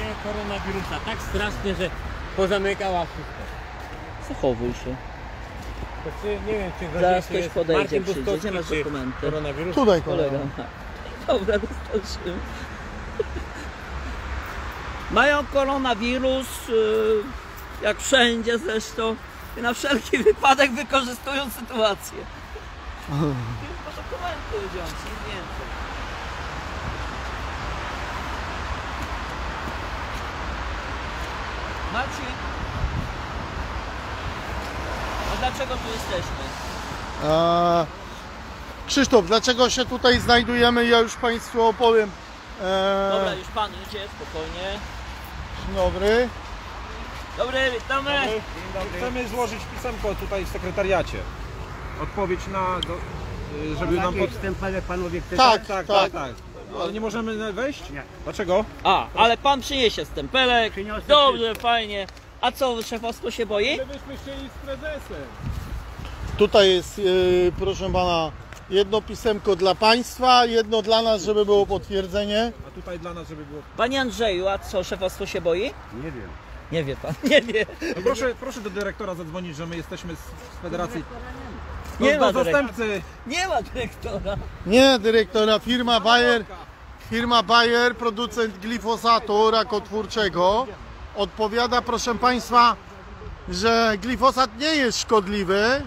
koronawirusa tak strasznie, że pozamykała wszystko. Zachowuj się. Nie wiem, czy zaraz ktoś podejdzie, przyjdzie, gdzie masz dokumenty? Tutaj kolega. Dobra, dostarczymy. Mają koronawirus, jak wszędzie zresztą, i na wszelki wypadek wykorzystują sytuację. Tylko dokumenty wziąć, nic więcej. Marcin, a dlaczego tu jesteśmy? Krzysztof, dlaczego się tutaj znajdujemy? Ja już Państwu opowiem. Dobra, już Pan idzie, spokojnie. Dzień dobry. Dobry, witamy. Dzień dobry. Chcemy złożyć pisemko tutaj w sekretariacie. Odpowiedź na... żeby nam... Stempelek panowie chcecie? Tak. Ale nie możemy wejść? Nie. Dlaczego? Ale Pan przyniesie stempelek. Przyniosę. Dobrze, fajnie. A co, szefostwo się boi? Ale byśmy chcieli z prezesem. Tutaj jest, proszę Pana, jedno pisemko dla Państwa, jedno dla nas, żeby było potwierdzenie. A tutaj dla nas, żeby było... Panie Andrzeju, a co, szefostwo się boi? Nie wiem. Nie wie Pan, nie wie. No proszę do dyrektora zadzwonić, że my jesteśmy z federacji. Nie ma zastępcy. Nie ma dyrektora. Nie, dyrektora, firma Bayer, producent glifosatu rakotwórczego, odpowiada, proszę Państwa, że glifosat nie jest szkodliwy.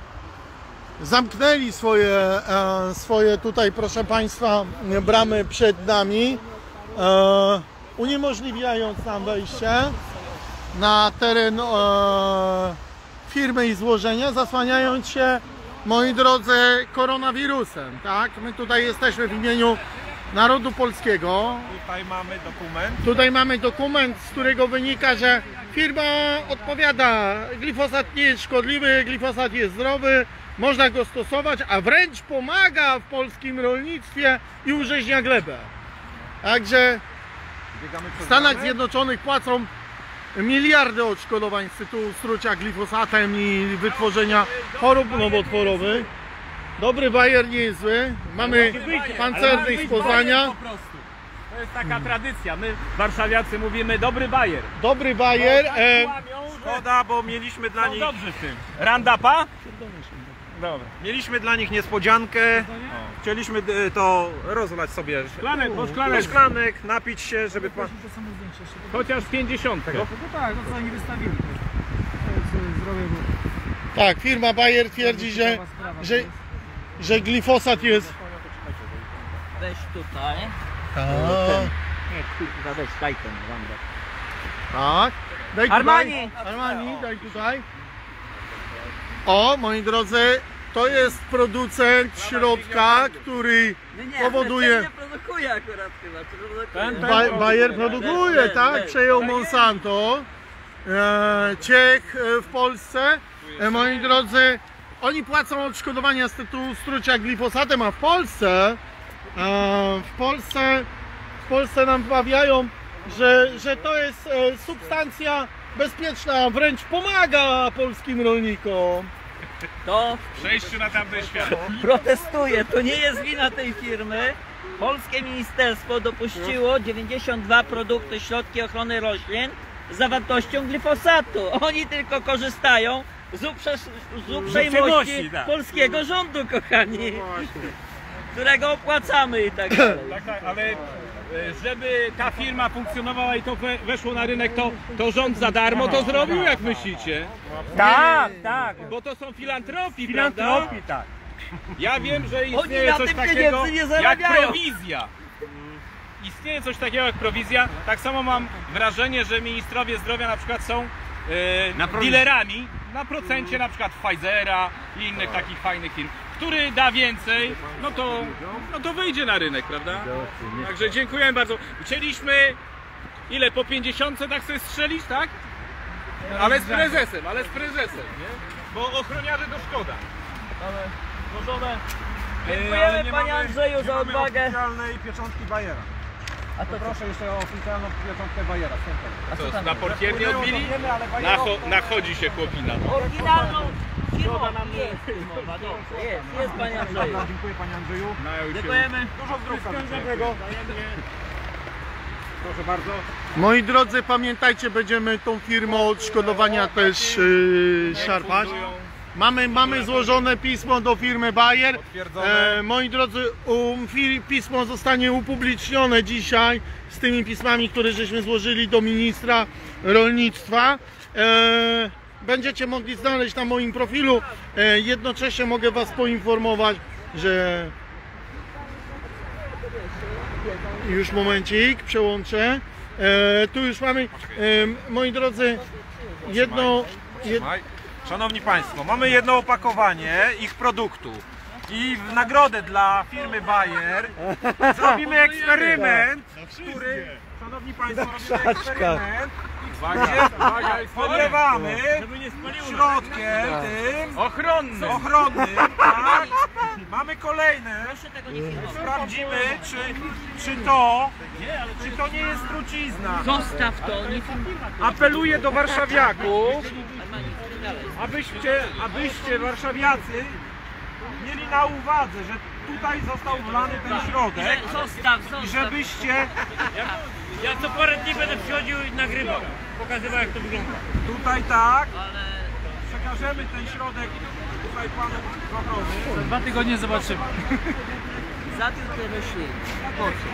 Zamknęli swoje tutaj, proszę Państwa, bramy przed nami, uniemożliwiając nam wejście na teren firmy i złożenia, zasłaniając się, moi drodzy, koronawirusem. Tak? My tutaj jesteśmy w imieniu narodu polskiego. Tutaj mamy dokument, z którego wynika, że firma odpowiada, glifosat nie jest szkodliwy, glifosat jest zdrowy, można go stosować, a wręcz pomaga w polskim rolnictwie i urzeźnia glebę. Także w Stanach Zjednoczonych płacą miliardy odszkodowań z tytułu strucia glifosatem i wytworzenia chorób nowotworowych. Dobry Bayer nie jest zły. Mamy pancerny z Poznania. To jest taka tradycja. My warszawiacy mówimy dobry Bayer. Dobry Bayer. Szkoda, bo mieliśmy dla nich... Dobrze z tym. Randapa? Dobra. Mieliśmy dla nich niespodziankę. Chcieliśmy to rozlać sobie. Szklanek, napić się, żeby pan... Chociaż 50. No tak, no co oni wystawili. Tak, firma Bayer twierdzi, że glifosat jest... Weź tutaj. Nie, kurwa, weź, daj ten Randap. Tak. Daj tutaj. Armani, daj tutaj. O, moi drodzy, to jest producent środka, który powoduje... Nie produkuje akurat chyba. Bayer produkuje, tak? Przejął Monsanto. Ciech w Polsce. Moi drodzy, oni płacą odszkodowania z tytułu strucia glifosatem, a w Polsce nam wmawiają, że to jest substancja bezpieczna, wręcz pomaga polskim rolnikom. To Przejściu na tamten świat. protestuję, to nie jest wina tej firmy. Polskie ministerstwo dopuściło 92 produkty, środki ochrony roślin z zawartością glifosatu. Oni tylko korzystają z uprzejmości polskiego rządu, kochani, którego opłacamy i tak dalej. Tak, ale żeby ta firma funkcjonowała i to weszło na rynek, to rząd za darmo to zrobił, jak myślicie? Tak. Bo to są filantropii, prawda? Tak. Ja wiem, że Oni istnieje na coś tym takiego pieniędzy nie jak zarabiają. prowizja. Istnieje coś takiego jak prowizja. Tak samo mam wrażenie, że ministrowie zdrowia na przykład są dealerami na procencie na przykład Pfizera i innych takich fajnych firm. Który da więcej, no to wyjdzie na rynek, prawda? Także dziękujemy bardzo. Chcieliśmy ile, po 50 tak sobie strzelić, tak? Ale z prezesem, nie? Bo ochroniarzy to szkoda. Złożone. Dziękujemy Panie Andrzeju za odwagę. Oficjalnej pieczątki Bayera. A to Proszę jeszcze o oficjalną pieczątkę Bayera. Co, na portier nie odbili? Nachodzi się chłopina. oryginalną firmą jest mowa, dobrze, jest Panie Andrzeju. Dziękuję Panie Andrzeju. Dziękujemy. Dużo zdrówka. Proszę bardzo. Moi drodzy, pamiętajcie, będziemy tą firmę odszkodowania też szarpać. Mamy złożone pismo do firmy Bayer. Moi drodzy, pismo zostanie upublicznione dzisiaj z tymi pismami, które żeśmy złożyli do ministra rolnictwa. Będziecie mogli znaleźć na moim profilu. Jednocześnie mogę Was poinformować, że już momencik, przełączę. Tu już mamy, moi drodzy, Szanowni Państwo, mamy jedno opakowanie ich produktu i w nagrodę dla firmy Bayer zrobimy eksperyment, który, Szanowni Państwo, robimy eksperyment, podlewamy środkiem tym ochronnym, tak? Mamy kolejne, sprawdzimy czy to nie jest trucizna. Zostaw to, nie Apeluję do warszawiaków, abyście warszawiacy mieli na uwadze, że tutaj został wlany ten środek Zostaw. i żebyście Ja co parę dni będę przychodził i nagrywał, pokazywał jak to wygląda. tutaj tak, przekażemy ten środek tutaj panu z ochrony. 2 tygodnie zobaczymy. Zabił te rośliny. Po co?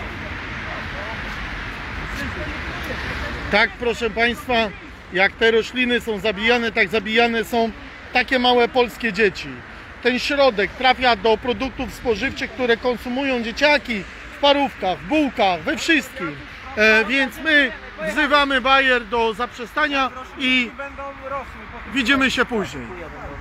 Tak, proszę Państwa, jak te rośliny są zabijane, tak zabijane są takie małe polskie dzieci. Ten środek trafia do produktów spożywczych, które konsumują dzieciaki w parówkach, w bułkach, we wszystkim. Więc my wzywamy Bayer do zaprzestania i Będą rosły. widzimy się później.